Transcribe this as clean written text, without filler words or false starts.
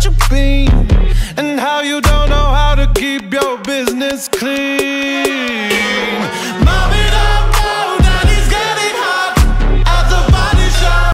what you been, and how you don't know how to keep your business clean.